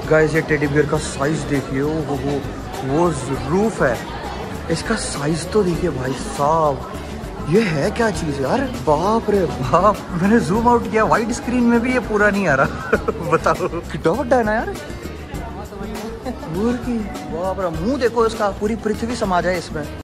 Guys ये teddy bear का size देखिए, वो रूफ है, इसका साइज तो देखिए भाई साहब। ये है क्या चीज यार, बाप रे बाप। मैंने जूम आउट किया, वाइड स्क्रीन में भी ये पूरा नहीं आ रहा। बताओ कितना बड़ा है ना यार। बाप रे, मुंह देखो इसका, पूरी पृथ्वी समा जाए इसमें।